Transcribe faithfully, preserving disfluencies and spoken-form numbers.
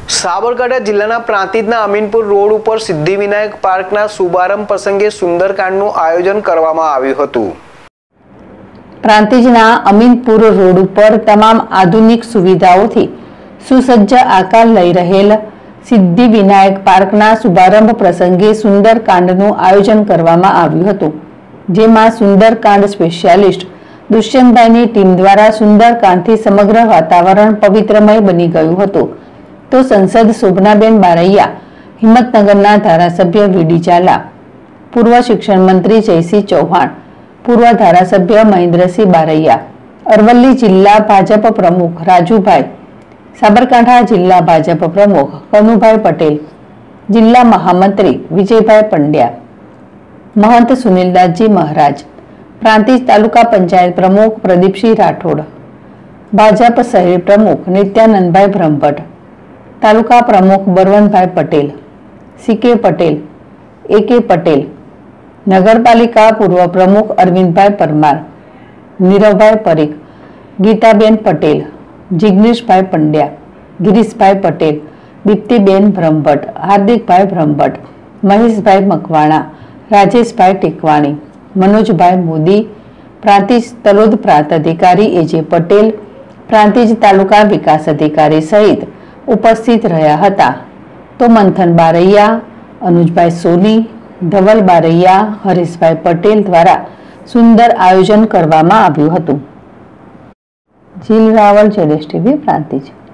સાબરકાંઠા જિલ્લાના પ્રાંતિજના અમીનપુર રોડ ઉપર સિદ્ધિવિનાયક પાર્કના શુભારંભ પ્રસંગે સુંદરકાંડનું આયોજન કરવામાં આવ્યું હતું। પ્રાંતિજના અમીનપુર રોડ ઉપર તમામ આધુનિક સુવિધાઓથી સુસજ્જ આકાર લઈ રહેલ સિદ્ધિવિનાયક પાર્કના શુભારંભ પ્રસંગે સુંદરકાંડનું આયોજન કરવામાં આવ્યું હતું, જેમાં સુંદરકાંડ સ્પેશિયાલિસ્ટ દુષ્યંતભાઈની ટીમ દ્વારા સુંદરકાંડથી સમગ્ર વાતાવરણ પવિત્રમય બની ગયું હતું। તો સંસદ શોભનાબેન બારૈયા, હિંમતનગરના ધારાસભ્ય વીડી ઝાલા, પૂર્વ શિક્ષણ મંત્રી જયસિંહ ચૌહાણ, પૂર્વ ધારાસભ્ય મહેન્દ્રસિંહ બારૈયા, અરવલ્લી જિલ્લા ભાજપ પ્રમુખ રાજુભાઈ, સાબરકાંઠા જિલ્લા ભાજપ પ્રમુખ કનુભાઈ પટેલ, જિલ્લા મહામંત્રી વિજયભાઈ પંડ્યા, મહંત સુનિલદાસજી મહારાજ, પ્રાંતિજ તાલુકા પંચાયત પ્રમુખ પ્રદીપસિંહ રાઠોડ, ભાજપ શહેર પ્રમુખ નિત્યાનંદભાઈ બ્રહ્મભટ્ટ, તાલુકા પ્રમુખ બરવનભાઈ પટેલ, સીકે પટેલ, એકે પટેલ, નગરપાલિકા પૂર્વ પ્રમુખ અરવિંદભાઈ પરમાર, નીરવભાઈ પરીખ, ગીતાબેન પટેલ, જિગ્નેશભાઈ પંડ્યા, ગિરીશભાઈ પટેલ, દીપ્તિબેન બ્રહ્મભટ્ટ, હાર્દિકભાઈ બ્રહ્મભટ્ટ, મહેશભાઈ મકવાણા, રાજેશભાઈ ટેકવાણી, મનોજભાઈ મોદી, પ્રાંતિજ તલોદ પ્રાંત અધિકારી એજે પટેલ, પ્રાંતિજ તાલુકા વિકાસ અધિકારી સહિત ઉપસ્થિત રહ્યા હતા। તો મંથન બારૈયા, અનુજભાઈ સોની, ધવલ બારૈયા, હરેશભાઈ પટેલ દ્વારા સુંદર આયોજન કરવામાં આવ્યું હતું। જીલ રાવલ, જેડેશ ટીવી, પ્રાંતિજ।